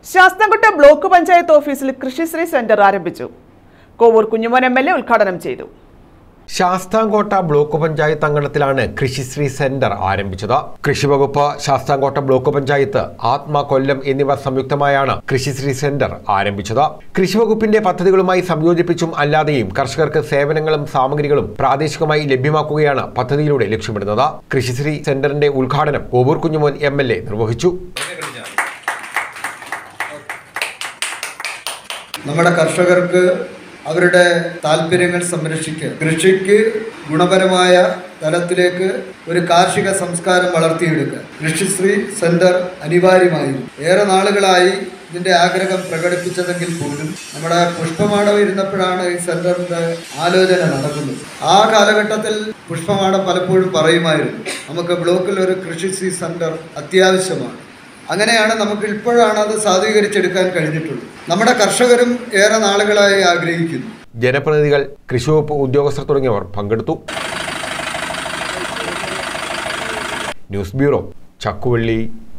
Sasthamkotta block panchayat ഓഫീസിൽ Krishisree centre ആരംഭിച്ചു. Kovoor Kunjumon MLA ഉദ്ഘാടനം ചെയ്തു. ശാസ്താംകോട്ട ബ്ലോക്ക് പഞ്ചായത്ത് അങ്കണത്തിലാണ് കൃഷിശ്രീ സെന്റർ ആരംഭിച്ചത്. കൃഷിവകുപ്പ്, ശാസ്താംകോട്ട ബ്ലോക്ക് പഞ്ചായത്ത്, ആത്മ കൊല്ലം എന്നിവർ സംയുക്തമായാണ് കൃഷിശ്രീ സെന്റർ ആരംഭിച്ചത്. കൃഷിവകുപ്പിന്റെ പദ്ധതികളുമായി സംയോജിപ്പിച്ചും അല്ലാതെയും കർഷകർക്ക് സേവനങ്ങളും സാമഗ്രികളും പ്രാദേശികമായി ലഭ്യമാക്കുകയാണ് പദ്ധതിയിലൂടെ ലക്ഷ്യമിടുന്നത്. കൃഷിശ്രീ സെന്ററിന്റെ ഉദ്ഘാടനം കോവൂർ കുഞ്ഞുമോൻ MLA നിർവഹിച്ചു. നമ്മുടെ കർഷകർക്ക് അവരുടെ താല്പര്യങ്ങൾ സംരക്ഷിക്കുക, കൃഷിക്ക് ഗുണപരമായ തലത്തിലേക്ക് ഒരു കാർഷിക സംസ്കാരം വളർത്തിയെടുക്കുക കൃഷിശ്രീ സെന്റർ അനിവാര്യമായിരുന്നു. ഏറെ നാളുകളായി ഇതിന്റെ ആഗ്രഹം പ്രകടിപ്പിച്ചതെങ്കിൽ പോലും നമ്മുടെ പുഷ്പമാടം ഇരുന്നപ്പോഴാണ് ഈ സെന്ററിന്റെ ആലോചന നടക്കുന്നത്. ആ കാലഘട്ടത്തിൽ പുഷ്പമാടം പലപ്പോഴും പറയുമായിരുന്നു, നമുക്ക് ബ്ലോക്കിൽ ഒരു കൃഷിശ്രീ സെന്റർ അത്യാവശ്യമാണ്. അങ്ങനെയാണ് നമുക്ക് ഇപ്പോഴാണ് അത് സാധൂകരിച്ചെടുക്കാൻ കഴിഞ്ഞിട്ടുള്ളത്. നമ്മുടെ കർഷകരും ഏറെ നാളുകളായി ആഗ്രഹിക്കുന്നു. ജനപ്രതിനിധികൾ, കൃഷിവകുപ്പ് ഉദ്യോഗസ്ഥർ തുടങ്ങിയവർ പങ്കെടുത്തു. News bureau, Chakkuvalli.